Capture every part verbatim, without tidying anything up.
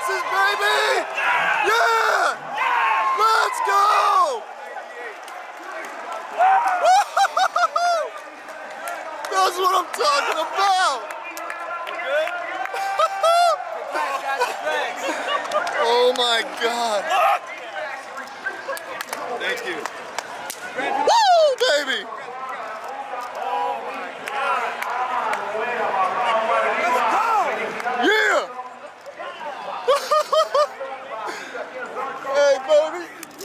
passes, baby! Yeah! Let's go! That's what I'm talking about! Oh my God! Thank you. Woo, baby! Yeah! Hey, baby!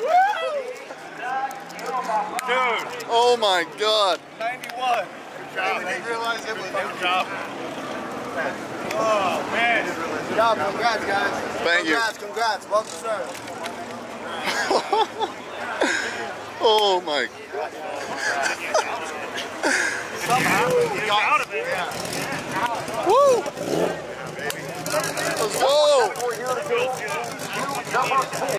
Dude! Oh my God! ninety-one! Good job. I didn't realize it was good job. Oh, man. Good job, congrats, guys. Thank you. Congrats, congrats. Well deserved. Oh my God. Somehow, you got out of it. Yeah. Woo! Let's go!